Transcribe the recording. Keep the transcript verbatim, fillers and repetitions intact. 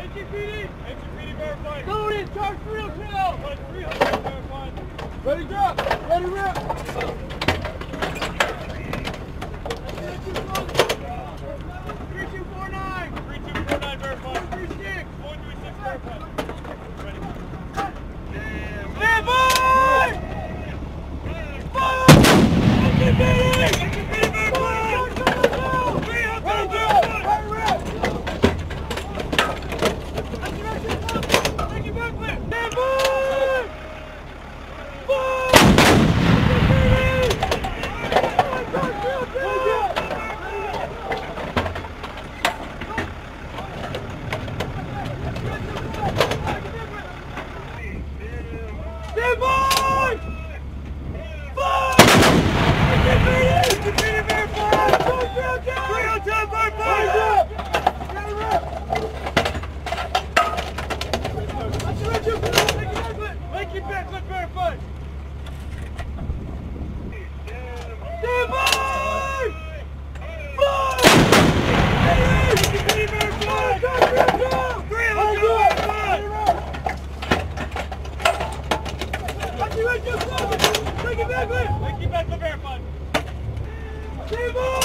Going in, charge three oh two! Ready drop! Ready rip! three two four nine! three two four nine verified. four three six! four three six verified. Ready. Stand by! Fire! Make it beating! Make it beating verified! three oh two! Ready rip! Make it back clear! Stand by! Fire! Stand by! Fire! Defeated! Defeated verified! three oh two verified! Make it back, let's verify! Stand by! Fire! Defeated verified! three oh two verified! Take it back, Make it back, verified. Stand by!